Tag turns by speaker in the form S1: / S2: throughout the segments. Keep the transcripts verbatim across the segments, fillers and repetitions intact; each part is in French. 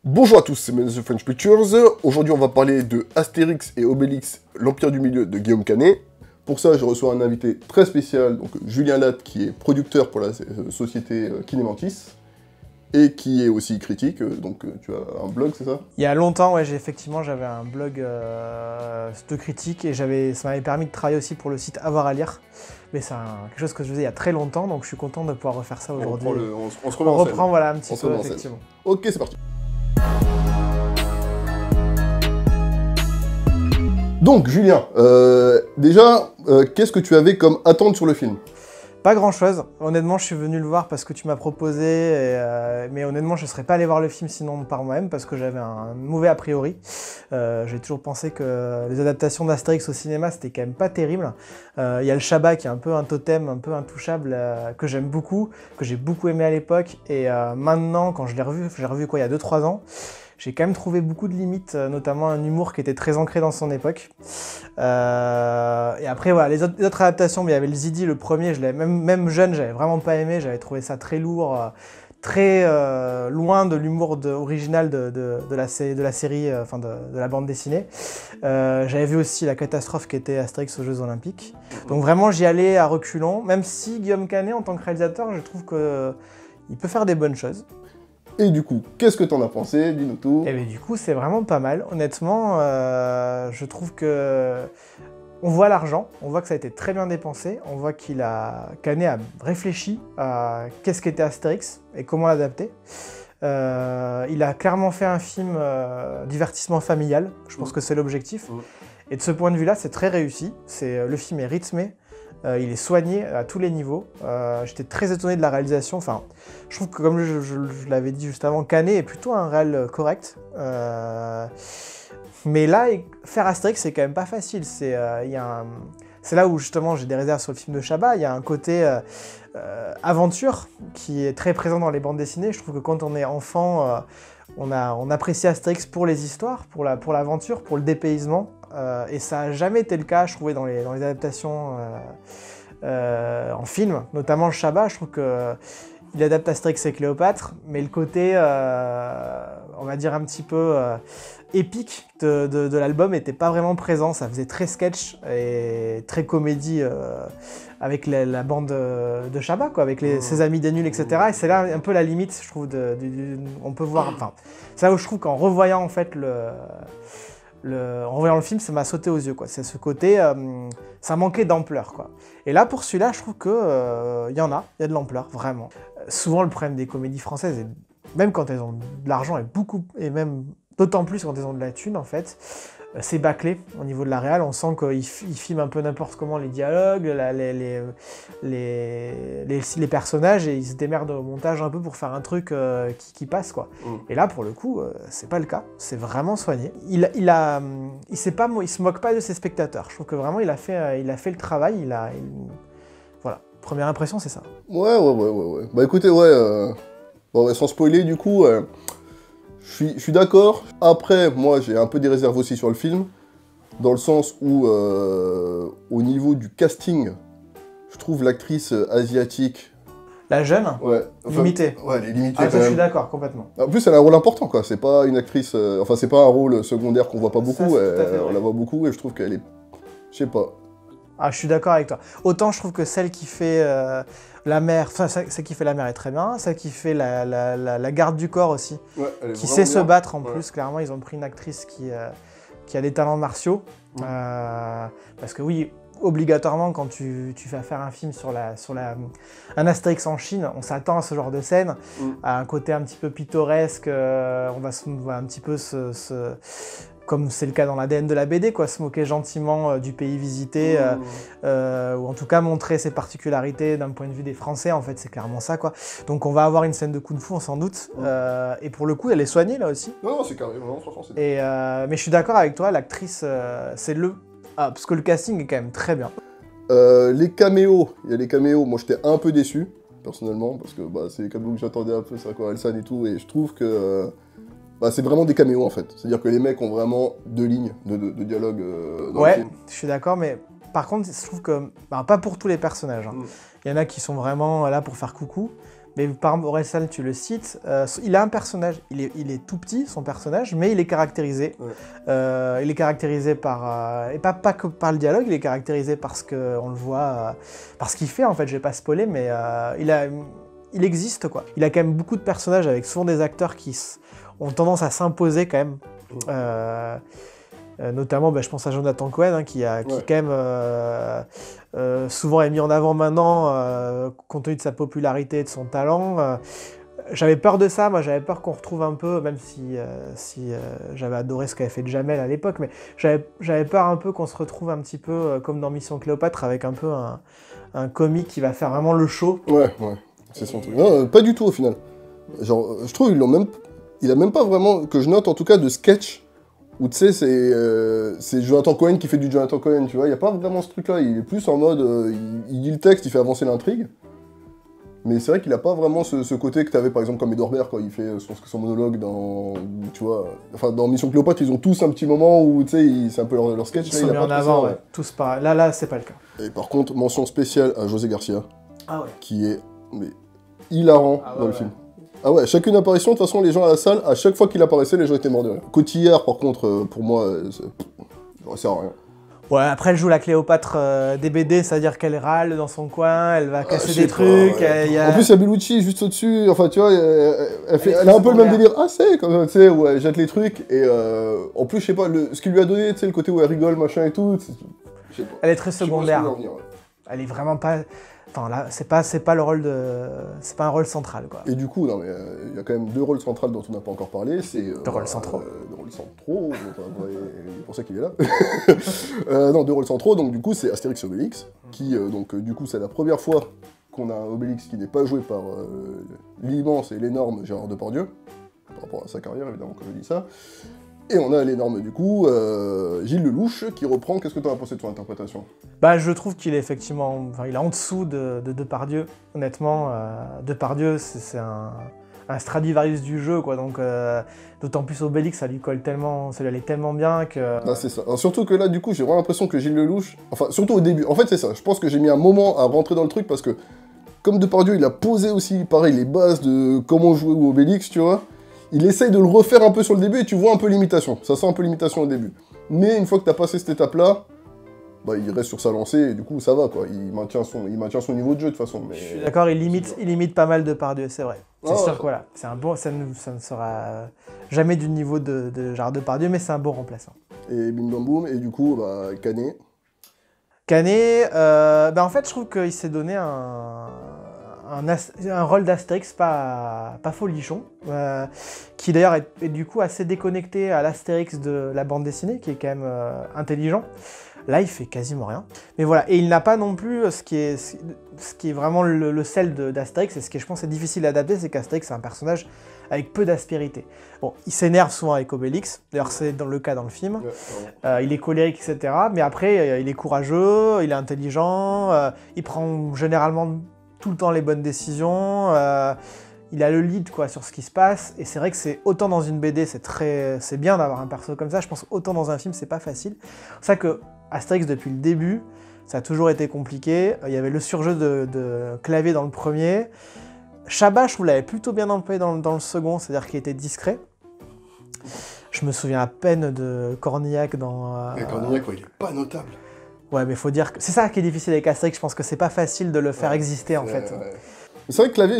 S1: Bonjour à tous, c'est Men of the French Pictures. Aujourd'hui, on va parler de Astérix et Obélix, l'Empire du Milieu de Guillaume Canet. Pour ça, je reçois un invité très spécial, donc Julien Latte, qui est producteur pour la société Kinemantis, et qui est aussi critique, donc tu as un blog, c'est ça?
S2: Il y a longtemps, ouais, j'ai effectivement, j'avais un blog euh, de critique, et j'avais, ça m'avait permis de travailler aussi pour le site Avoir à lire. Mais c'est quelque chose que je faisais il y a très longtemps, donc je suis content de pouvoir refaire ça aujourd'hui.
S1: On, on, on se remet
S2: on
S1: en
S2: reprend,
S1: scène.
S2: voilà, un petit
S1: on
S2: peu, effectivement.
S1: Ok, c'est parti. Donc, Julien, euh, déjà, euh, qu'est-ce que tu avais comme attente sur le film?
S2: Pas grand-chose. Honnêtement, je suis venu le voir parce que tu m'as proposé, et, euh, mais honnêtement, je ne serais pas allé voir le film sinon par moi-même parce que j'avais un mauvais a priori. Euh, J'ai toujours pensé que les adaptations d'Astérix au cinéma, c'était quand même pas terrible. Il euh, y a le Chabat qui est un peu un totem, un peu intouchable, euh, que j'aime beaucoup, que j'ai beaucoup aimé à l'époque. Et euh, maintenant, quand je l'ai revu, j'ai revu quoi, il y a deux trois ans, j'ai quand même trouvé beaucoup de limites, notamment un humour qui était très ancré dans son époque. Euh, et après, voilà, les autres, les autres adaptations, il y avait le Zidi, le premier, je l'avais même, même jeune, j'avais vraiment pas aimé, j'avais trouvé ça très lourd, euh, très euh, loin de l'humour original de, de, de, la, de la série, euh, enfin de, de la bande dessinée. Euh, j'avais vu aussi la catastrophe qui était Astérix aux Jeux Olympiques. Donc vraiment, j'y allais à reculons, même si Guillaume Canet, en tant que réalisateur, je trouve qu'il peut faire des bonnes choses.
S1: Et du coup, qu'est-ce que t'en as pensé? Dis-nous tout.
S2: Et bien du coup, c'est vraiment pas mal. Honnêtement, euh, je trouve que on voit l'argent, on voit que ça a été très bien dépensé, on voit qu'il a Canet a réfléchi à qu'est-ce qu'était Astérix et comment l'adapter. Euh, il a clairement fait un film euh, divertissement familial. Je pense mmh. que c'est l'objectif. Mmh. Et de ce point de vue-là, c'est très réussi. C'est le film est rythmé. Euh, il est soigné à tous les niveaux. Euh, J'étais très étonné de la réalisation. Enfin, je trouve que, comme je, je, je l'avais dit juste avant, Canet est plutôt un réal correct. Euh, mais là, faire Astérix, c'est quand même pas facile. C'est euh, là où justement j'ai des réserves sur le film de Chabat. Il y a un côté euh, euh, aventure qui est très présent dans les bandes dessinées. Je trouve que quand on est enfant, euh, on, a, on apprécie Astérix pour les histoires, pour la, pour l'aventure, pour le dépaysement. Euh, et ça n'a jamais été le cas, je trouvais, dans les, dans les adaptations euh, euh, en film, notamment le Chabat. Je trouve qu'il adapte Astérix et Cléopâtre, mais le côté, euh, on va dire, un petit peu euh, épique de, de, de l'album n'était pas vraiment présent. Ça faisait très sketch et très comédie euh, avec la, la bande de, de Chabat, quoi, avec les, ses amis des nuls, et cetera. Et c'est là un peu la limite, je trouve, de, de, de, on peut voir. Enfin, c'est là où je trouve qu'en revoyant en fait le. Le, en voyant le film, ça m'a sauté aux yeux, quoi. C'est ce côté, euh, ça manquait d'ampleur, quoi. Et là, pour celui-là, je trouve que euh, y en a, il y a de l'ampleur, vraiment. Euh, souvent, le problème des comédies françaises, et même quand elles ont de l'argent, et beaucoup, et même d'autant plus quand elles ont de la thune, en fait, euh, c'est bâclé au niveau de la réal. On sent qu'ils filment un peu n'importe comment les dialogues, la, les, les, les, les, les personnages, et ils se démerdent au montage un peu pour faire un truc euh, qui, qui passe, quoi. Mmh. Et là, pour le coup, euh, c'est pas le cas. C'est vraiment soigné. Il, il a, il sait pas, il se moque pas de ses spectateurs. Je trouve que vraiment, il a fait, euh, il a fait le travail. Il a, il... Voilà. Première impression, c'est ça.
S1: Ouais, ouais, ouais, ouais, ouais. Bah écoutez, ouais, euh... bon, sans spoiler, du coup. Euh... Je suis, je suis d'accord. Après, moi, j'ai un peu des réserves aussi sur le film, dans le sens où, euh, au niveau du casting, je trouve l'actrice asiatique...
S2: La jeune
S1: ouais, enfin,
S2: limitée.
S1: Ouais, elle est limitée.
S2: Ah, ça, je suis d'accord, complètement.
S1: En plus, elle a un rôle important, quoi. C'est pas une actrice... Euh, enfin, c'est pas un rôle secondaire qu'on voit pas beaucoup. Ça, elle, on la voit beaucoup, et je trouve qu'elle est... Je sais pas.
S2: Ah, je suis d'accord avec toi. Autant je trouve que celle qui fait euh, la mère, enfin celle qui fait la mère est très bien, celle qui fait la, la, la, la garde du corps aussi, ouais, qui sait bien. se battre en ouais. plus. Clairement, ils ont pris une actrice qui, euh, qui a des talents martiaux. Mmh. Euh, parce que oui, obligatoirement, quand tu, tu vas faire un film sur, la, sur la, un Astérix en Chine, on s'attend à ce genre de scène, mmh. à un côté un petit peu pittoresque, euh, on va, se, on va un petit peu se... se comme c'est le cas dans l'A D N de la B D, quoi, se moquer gentiment euh, du pays visité, mmh. euh, euh, ou en tout cas montrer ses particularités d'un point de vue des Français, en fait, c'est clairement ça, quoi. Donc on va avoir une scène de kung-fu, sans doute, mmh. euh, et pour le coup, elle est soignée, là aussi.
S1: Non, non, c'est carré, non, franchement, c'est
S2: et euh, Mais je suis d'accord avec toi, l'actrice, euh, c'est le... Ah, parce que le casting est quand même très bien.
S1: Euh, les caméos, il y a les caméos, moi j'étais un peu déçu, personnellement, parce que bah, c'est les caméos que j'attendais un peu, c'est quoi, Elsan et tout, et je trouve que... Euh... Bah, c'est vraiment des caméos en fait, c'est-à-dire que les mecs ont vraiment deux lignes de, de, de dialogue euh, dans
S2: ouais,
S1: le film.
S2: Je suis d'accord, mais par contre, je trouve que, bah, pas pour tous les personnages, hein. Mm. Il y en a qui sont vraiment là pour faire coucou, Mais par exemple, Orelsan, tu le cites, euh, il a un personnage, il est, il est tout petit, son personnage, mais il est caractérisé. Ouais. Euh, il est caractérisé par, euh, et pas, pas que par le dialogue, il est caractérisé parce qu'on le voit, euh, par ce qu'il fait, en fait, je vais pas spoiler, mais euh, il, a, il existe, quoi. Il a quand même beaucoup de personnages avec souvent des acteurs qui ont tendance à s'imposer, quand même. Euh, Euh, notamment, bah, je pense à Jonathan Cohen, hein, qui, a, qui ouais. quand même euh, euh, souvent est mis en avant maintenant, euh, compte tenu de sa popularité et de son talent. Euh, j'avais peur de ça, moi j'avais peur qu'on retrouve un peu, même si, euh, si euh, j'avais adoré ce qu'avait fait Jamel à l'époque, mais j'avais peur un peu qu'on se retrouve un petit peu euh, comme dans Mission Cléopâtre, avec un peu un, un comique qui va faire vraiment le show. Ouais, ouais, c'est son truc. Non, euh, pas du tout au final. Genre, je trouve qu'ils l'ont même... Il a même pas vraiment, que je note en tout cas, de sketch. Où tu sais, c'est euh, Jonathan Cohen qui fait du Jonathan Cohen, tu vois, il n'y a pas vraiment ce truc-là, il est plus en mode, euh, il, il dit le texte, il fait avancer l'intrigue, mais c'est vrai qu'il n'a pas vraiment ce, ce côté que tu avais par exemple comme Edouard Baird quand il fait son, son monologue dans, tu vois, enfin dans Mission Cléopâtre, ils ont tous un petit moment où, tu sais, c'est un peu leur, leur sketch. Ils là, sont il mis en avant, ça, ouais. Tous pareil, là, là, c'est pas le cas.
S1: Et par contre, mention spéciale à José Garcia,
S2: ah ouais.
S1: qui est mais, hilarant ah ouais, dans le ouais. film. Ah ouais, chacune apparition, de toute façon, les gens à la salle, à chaque fois qu'il apparaissait, les gens étaient morts de rire. Cotillard, par contre, pour moi, ça sert à rien.
S2: Ouais, après, elle joue la Cléopâtre euh, des B D, c'est-à-dire qu'elle râle dans son coin, elle va casser ah, des trucs. Pas, ouais.
S1: y a... En plus, il y a Bellucci juste au-dessus, enfin, tu vois, elle, elle, fait, elle, elle a un peu le même délire. Ah, c'est, comme tu sais, où elle jette les trucs, et euh, en plus, je sais pas, le, ce qu'il lui a donné, tu sais, le côté où elle rigole, machin et tout,
S2: je sais pas. Elle est très secondaire. Venir, ouais. Elle est vraiment pas... Enfin là, c'est pas, c'est pas le rôle de, c'est pas un rôle central quoi.
S1: Et du coup, non mais il euh, y a quand même deux rôles centrales dont on n'a pas encore parlé, c'est euh,
S2: deux rôles centraux.
S1: Euh, deux rôles centraux, c'est pour ça qu'il est là. euh, non, deux rôles centraux, donc du coup c'est Astérix et Obélix, qui euh, donc euh, du coup c'est la première fois qu'on a un Obélix qui n'est pas joué par euh, l'immense et l'énorme Gérard Depardieu, par rapport à sa carrière évidemment quand je dis ça. Et on a l'énorme, du coup, euh, Gilles Lelouch, qui reprend. Qu'est-ce que tu en as pensé de son interprétation?
S2: Bah, je trouve qu'il est effectivement... Enfin, il est en dessous de, de Depardieu, honnêtement. Euh, Depardieu, c'est un, un Stradivarius du jeu, quoi. Donc, euh, d'autant plus Obélix, ça lui colle tellement... Ça lui allait tellement bien que...
S1: Ah, c'est ça. Alors, surtout que là, du coup, j'ai vraiment l'impression que Gilles Lelouch... Enfin, surtout au début. En fait, c'est ça. Je pense que j'ai mis un moment à rentrer dans le truc, parce que, comme Depardieu, il a posé aussi, pareil, les bases de comment jouer au Obélix, tu vois. Il essaye de le refaire un peu sur le début et tu vois un peu l'imitation. Ça sent un peu l'imitation au début. Mais une fois que tu as passé cette étape-là, bah, il reste sur sa lancée et du coup ça va quoi. Il maintient son, il maintient son niveau de jeu de toute façon. Mais...
S2: Je suis d'accord, il limite, il limite pas mal Depardieu, c'est vrai. C'est ah, sûr ouais. que voilà, c'est un bon, ça ne, ça ne sera jamais du niveau de, de Gérard Depardieu, mais c'est un bon remplaçant.
S1: Et bim bam boum, et du coup, bah, Canet.
S2: Canet, euh, bah, en fait je trouve qu'il s'est donné un... Un, un rôle d'Astérix pas, pas folichon, euh, qui d'ailleurs est, est du coup assez déconnecté à l'Astérix de la bande dessinée, qui est quand même euh, intelligent. Là, il fait quasiment rien. Mais voilà, et il n'a pas non plus ce qui est, ce qui est vraiment le, le sel d'Astérix, et ce qui, je pense, est difficile à adapter, c'est qu'Astérix, c'est un personnage avec peu d'aspérité. Bon, il s'énerve souvent avec Obélix, d'ailleurs c'est dans le cas dans le film, ouais, euh, il est colérique, et cetera. Mais après, euh, il est courageux, il est intelligent, euh, il prend généralement tout le temps les bonnes décisions, euh, il a le lead quoi, sur ce qui se passe, et c'est vrai que c'est autant dans une B D, c'est très, c'est bien d'avoir un perso comme ça, je pense autant dans un film, c'est pas facile. C'est pour ça que Astérix, depuis le début, ça a toujours été compliqué, il y avait le surjeu de, de clavier dans le premier, Chabat, je trouve, l'avait plutôt bien employé dans, dans le second, c'est-à-dire qu'il était discret. Je me souviens à peine de Cornillac dans... Euh,
S1: mais Cornillac, ouais, il est pas notable.
S2: Ouais, mais faut dire que c'est ça qui est difficile avec Astérix, je pense que c'est pas facile de le faire ouais, exister en fait. Ouais.
S1: C'est vrai que Clavier,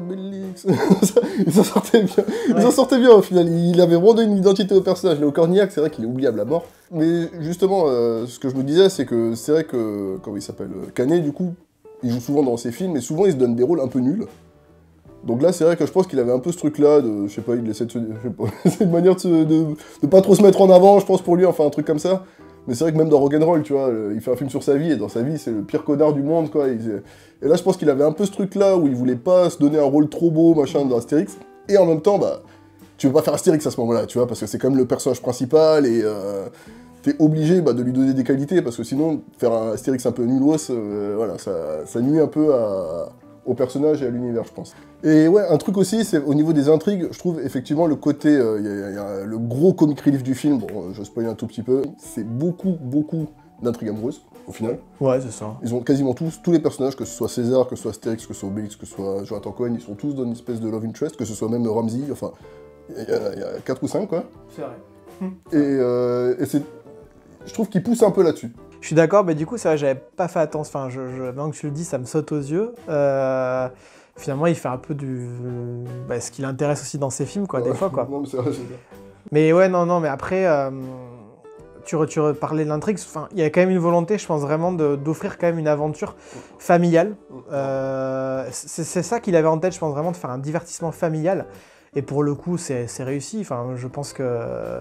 S1: il s'en sortait bien. Ouais. Il s'en sortait bien au final. Il avait vraiment une identité au personnage. Là, au Cornillac, c'est vrai qu'il est oubliable à mort. Mais justement, euh, ce que je me disais, c'est que c'est vrai que, comment il s'appelle, Canet, du coup, il joue souvent dans ses films, et souvent il se donne des rôles un peu nuls. Donc là, c'est vrai que je pense qu'il avait un peu ce truc-là, de, je sais pas, il essaie de se... Je sais pas, c'est une manière de, se, de, de pas trop se mettre en avant, je pense, pour lui, enfin, un truc comme ça. Mais c'est vrai que même dans Rock'n'Roll, tu vois, il fait un film sur sa vie, et dans sa vie, c'est le pire connard du monde, quoi. Il, et là, je pense qu'il avait un peu ce truc-là, où il voulait pas se donner un rôle trop beau, machin, dans Astérix. Et en même temps, bah, tu veux pas faire Astérix à ce moment-là, tu vois, parce que c'est quand même le personnage principal, et euh, t'es obligé bah, de lui donner des qualités, parce que sinon, faire un Astérix un peu nulos, euh, voilà, ça, ça nuit un peu à... au personnage et à l'univers, je pense. Et ouais, un truc aussi, c'est au niveau des intrigues, je trouve effectivement le côté, il euh, y, y, y a le gros comic relief du film, bon, je spoil un tout petit peu, c'est beaucoup, beaucoup d'intrigue amoureuse, au final.
S2: Ouais, c'est ça.
S1: Ils ont quasiment tous, tous les personnages, que ce soit César, que ce soit Astérix, que ce soit Obélix, que ce soit Jonathan Cohen, ils sont tous dans une espèce de love interest, que ce soit même Ramsey, enfin, il y, y a quatre ou cinq, quoi.
S2: C'est vrai.
S1: Et, euh, et c'est... Je trouve qu'ils poussent un peu là-dessus.
S2: Je suis d'accord, mais du coup, c'est vrai, j'avais pas fait attention, enfin, je, je, maintenant que tu le dis, ça me saute aux yeux. Euh, finalement, il fait un peu du... Bah, ce qui l'intéresse aussi dans ses films, quoi, ouais, des fois, quoi.
S1: Non, mais c'est vrai, c'est vrai.
S2: Mais ouais, non, non, mais après... Euh... Tu, tu parlais de l'intrigue, enfin, il y a quand même une volonté, je pense vraiment, d'offrir quand même une aventure familiale. Euh, c'est ça qu'il avait en tête, je pense vraiment, de faire un divertissement familial. Et pour le coup, c'est réussi. Enfin, je pense que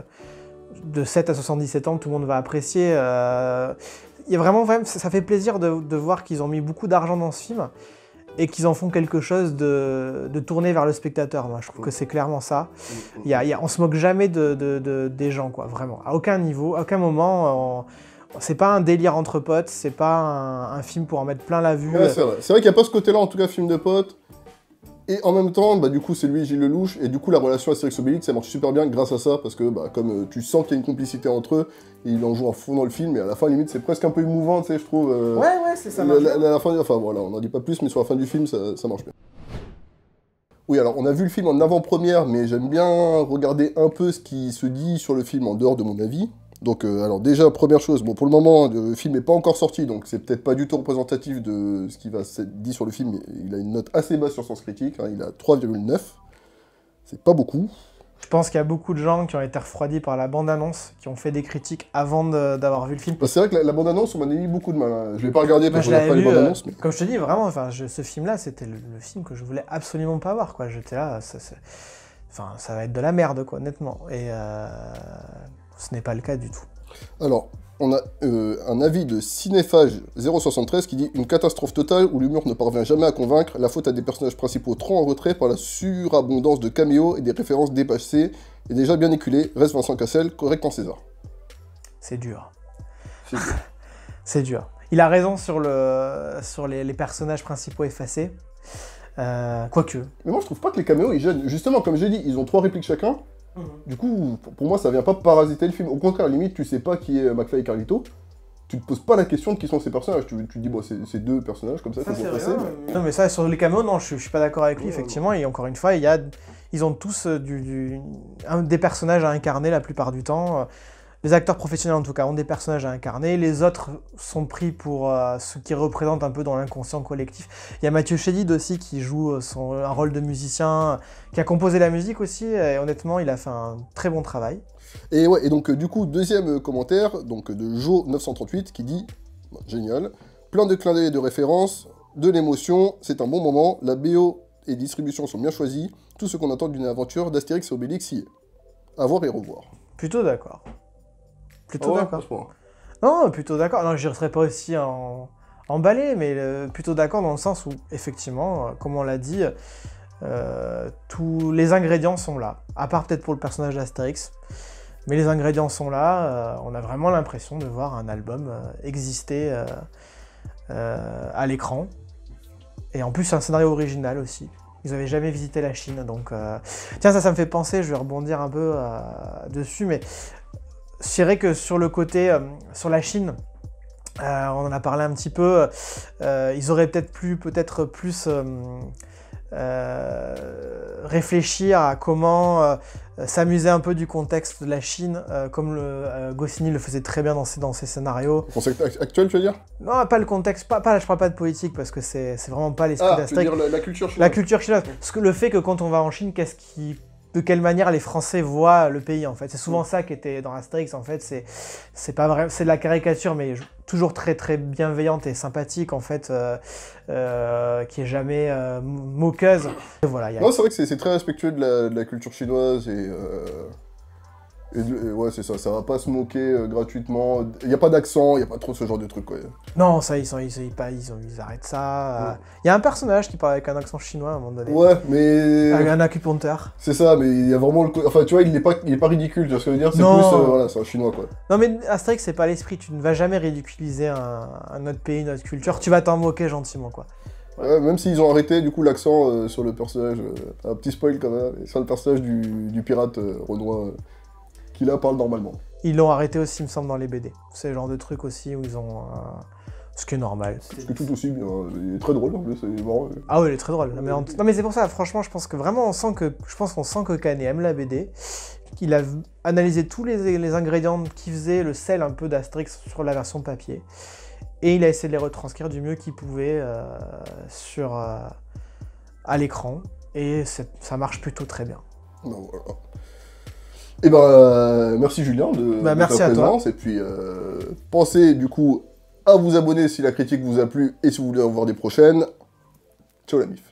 S2: de sept à soixante-dix-sept ans, tout le monde va apprécier. Euh, il y a vraiment, vraiment, ça fait plaisir de, de voir qu'ils ont mis beaucoup d'argent dans ce film et qu'ils en font quelque chose de, de tourné vers le spectateur. Moi, je trouve que c'est clairement ça. Il y a, il y a, on se moque jamais de, de, de, des gens, quoi, vraiment. À aucun niveau, à aucun moment. C'est pas un délire entre potes, c'est pas un, un film pour en mettre plein la vue.
S1: Ouais, c'est vrai, c'est vrai qu'il n'y a pas ce côté-là, en tout cas, film de potes. Et en même temps, bah, du coup, c'est lui, Gilles Lelouch, et du coup, la relation Astérix-Obélix, ça marche super bien grâce à ça, parce que, bah, comme euh, tu sens qu'il y a une complicité entre eux, et il en joue à fond dans le film, et à la fin, limite, c'est presque un peu émouvant, tu sais, je trouve. Euh,
S2: ouais, ouais, c'est ça. Marche
S1: la, la, la fin, enfin, voilà, on n'en dit pas plus, mais sur la fin du film, ça, ça marche bien. Oui, alors, on a vu le film en avant-première, mais j'aime bien regarder un peu ce qui se dit sur le film en dehors de mon avis. Donc, euh, alors déjà, première chose, bon, pour le moment, le film n'est pas encore sorti, donc c'est peut-être pas du tout représentatif de ce qui va être dit sur le film, mais il a une note assez basse sur Sens Critique, hein, il a trois virgule neuf, c'est pas beaucoup.
S2: Je pense qu'il y a beaucoup de gens qui ont été refroidis par la bande-annonce, qui ont fait des critiques avant d'avoir vu le film.
S1: Bah, c'est vrai que la, la bande-annonce, on m'en a mis beaucoup de mal, hein. Je l'ai pas regardé parce
S2: bah,
S1: que je regarde pas les bandes-annonces.
S2: Euh,
S1: mais...
S2: Comme je te dis, vraiment, enfin, je, ce film-là, c'était le, le film que je voulais absolument pas voir, quoi. J'étais là, ça, ça, enfin, ça va être de la merde, quoi, honnêtement. Et euh, ce n'est pas le cas du tout.
S1: Alors, on a euh, un avis de Cinéphage zéro soixante-treize qui dit « Une catastrophe totale où l'humour ne parvient jamais à convaincre, la faute à des personnages principaux trop en retrait par la surabondance de caméos et des références dépassées, et déjà bien éculé, reste Vincent Cassel, correct en César. »
S2: C'est dur.
S1: C'est dur.
S2: C'est dur. Il a raison sur, le, sur les, les personnages principaux effacés. Euh, Quoique.
S1: Mais moi, je trouve pas que les caméos, ils gênent. Justement, comme j'ai dit, ils ont trois répliques chacun. Mmh. Du coup, pour moi, ça vient pas parasiter le film. Au contraire, limite, tu sais pas qui est McFly et Carlito. Tu te poses pas la question de qui sont ces personnages. Tu, tu te dis, bon, c'est deux personnages comme ça, ça c'est passer.
S2: Mais... Non, mais ça, sur les caméos, non, je, je suis pas d'accord avec lui, ouais, effectivement. Ouais. Et encore une fois, il y a, ils ont tous euh, du, du, un, des personnages à incarner la plupart du temps. Les acteurs professionnels, en tout cas, ont des personnages à incarner. Les autres sont pris pour euh, ce qu'ils représentent un peu dans l'inconscient collectif. Il y a Mathieu Chédid aussi qui joue son, un rôle de musicien, qui a composé la musique aussi. Et honnêtement, il a fait un très bon travail.
S1: Et ouais, et donc euh, du coup, deuxième commentaire, donc de Jo neuf cent trente-huit, qui dit bah, « Génial, plein de clins d'œil et de références, de l'émotion, c'est un bon moment, la B O et distribution sont bien choisis, tout ce qu'on attend d'une aventure d'Astérix et Obélix y est. À voir et revoir. »
S2: Plutôt d'accord. Plutôt
S1: ah ouais,
S2: d'accord. Non, plutôt d'accord. Non, je ne serais pas aussi en... emballé, mais euh, plutôt d'accord dans le sens où, effectivement, euh, comme on l'a dit, euh, tous les ingrédients sont là. À part peut-être pour le personnage d'Astérix. Mais les ingrédients sont là. Euh, on a vraiment l'impression de voir un album euh, exister euh, euh, à l'écran. Et en plus, un scénario original aussi. Ils n'avaient jamais visité la Chine, donc... Euh... Tiens, ça, ça me fait penser, je vais rebondir un peu euh, dessus, mais... Je dirais que sur le côté, euh, sur la Chine, euh, on en a parlé un petit peu, euh, ils auraient peut-être pu, peut-être plus euh, euh, réfléchir à comment euh, s'amuser un peu du contexte de la Chine, euh, comme le, euh, Goscinny le faisait très bien dans ses, dans ses scénarios.
S1: Le contexte actuel, tu veux dire?
S2: Non, pas le contexte, pas, pas, je parle pas de politique, parce que c'est vraiment pas l'esprit
S1: ah,
S2: d'Astérix.
S1: Tu veux dire la, la culture chinoise?
S2: La culture chinoise. Parce que le fait que quand on va en Chine, qu'est-ce qui... de quelle manière les Français voient le pays, en fait. C'est souvent ça qui était dans Astérix, en fait. C'est pas vrai, c'est de la caricature, mais toujours très très bienveillante et sympathique, en fait, euh, euh, qui est jamais euh, moqueuse. Et voilà, y a...
S1: Non, c'est vrai que c'est très respectueux de la, de la culture chinoise et... Euh... Et, et ouais, c'est ça, ça va pas se moquer euh, gratuitement. Il n'y a pas d'accent, il n'y a pas trop ce genre de truc, quoi.
S2: Non, ça, ils, sont, ils, ils, ils, ils arrêtent ça. Il ouais. y a un personnage qui parle avec un accent chinois à un moment donné.
S1: Ouais, mais...
S2: Un, un acupuncteur.
S1: C'est ça, mais il y a vraiment le... Enfin, tu vois, il n'est pas, il est pas ridicule, tu vois ce que je veux dire? C'est plus... Euh, voilà, c'est un chinois, quoi.
S2: Non, mais Astérix, c'est pas l'esprit. Tu ne vas jamais ridiculiser un, un autre pays, une autre culture. Tu vas t'en moquer gentiment, quoi.
S1: Ouais, même s'ils ont arrêté, du coup, l'accent euh, sur le personnage... Euh, un petit spoil, quand même, sur le personnage du, du pirate euh, Renoir... Euh, qui là parle normalement.
S2: Ils l'ont arrêté aussi, il me semble, dans les B D. C'est le genre de truc aussi où ils ont... Euh... Ce qui est normal.
S1: C'est tout aussi bien, il est très drôle en plus, c'est marrant.
S2: Ah oui, il est très drôle. Mais on... Non mais c'est pour ça, franchement, je pense que vraiment, on sent que... Je pense qu'on sent que Kane aime la B D. Il a analysé tous les, les ingrédients qui faisaient le sel un peu d'Astérix sur la version papier. Et il a essayé de les retranscrire du mieux qu'il pouvait euh, sur, euh, à l'écran. Et ça marche plutôt très bien.
S1: Ben voilà. Et ben, euh, merci Julien de,
S2: bah,
S1: de
S2: merci
S1: ta
S2: à
S1: présence.
S2: toi.
S1: Et puis, euh, pensez du coup à vous abonner si la critique vous a plu et si vous voulez en voir des prochaines. Ciao la mif.